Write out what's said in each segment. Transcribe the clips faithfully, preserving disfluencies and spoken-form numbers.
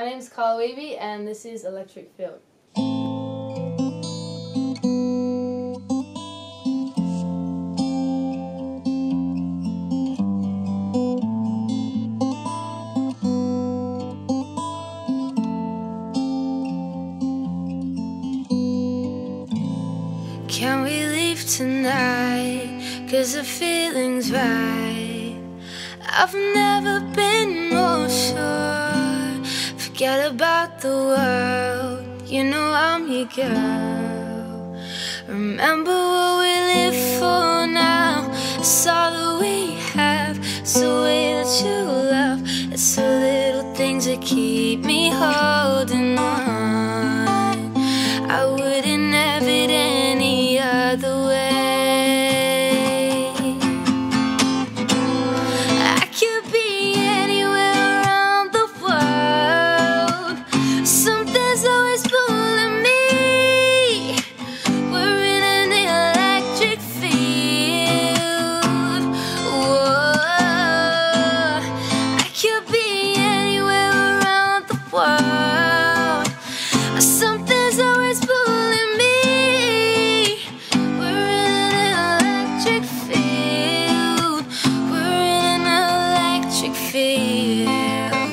name is Carla Wehbe and this is Electric Field. Can we leave tonight, 'cause the feeling's right? I've never been more sure. Forget about the world, you know I'm your girl. Remember what we live for now. It's all that we have, it's the way that you love. It's the little things that keep me holding on. I wouldn't have it any other way. I could be anywhere around the world. Something's always pulling me. We're in an electric field. Whoa. I could be anywhere around the world. Something's always pulling me. We're in an electric field. We're in an electric field.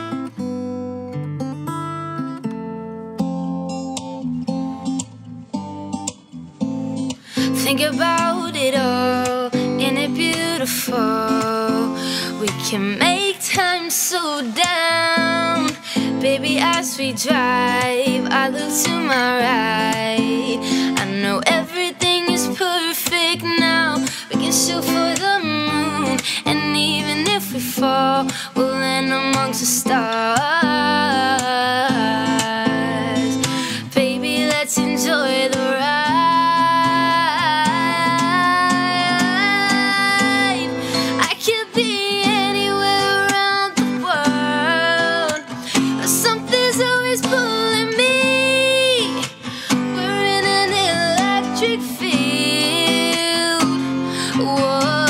Think about it all, ain't it beautiful? We can make time slow down. Baby, as we drive, I look to my right. I know everything is perfect now. We can shoot for the moon, and even if we fall, we'll land amongst the stars. Baby, let's enjoy the ride. I could be anywhere around the world. Something's always pulling me. We're in an electric field. Whoa.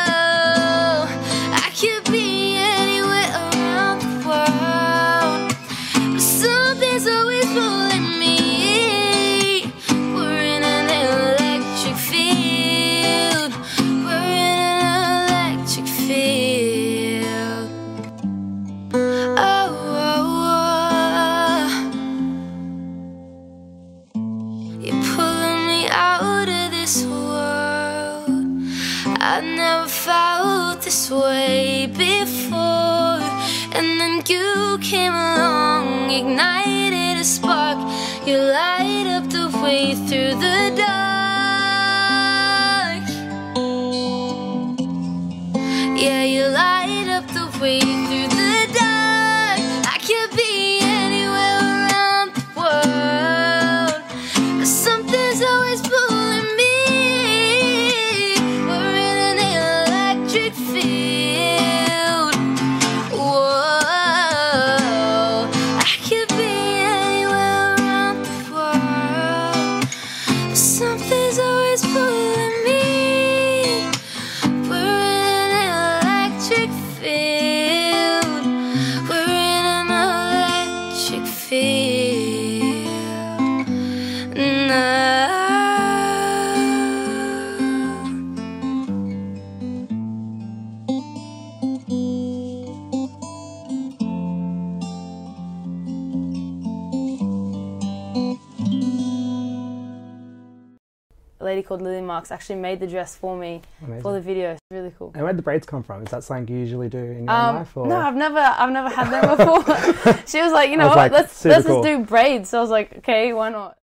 I could be anywhere around the world. Something's always pulling me. We're in an electric field. We're in an electric field. Oh, you're pulling me out of this world. I never felt this way before. And then you came along, ignited a spark. You light up the way through the dark. Yeah, you light up the way through the dark. I could be anywhere around the world. Something's always pulling me. We're in an electric field. Whoa. I could be anywhere around the world. Something's always pulling me. We're in an electric field. We're in an electric field. Now. A lady called Lily Marks actually made the dress for me. Amazing. For the video. It's really cool. And where'd the braids come from? Is that something you usually do in your Um, life? Or? no, I've never, I've never had them before. She was like, you know was what, like, let's super let's cool. just do braids. So I was like, okay, why not?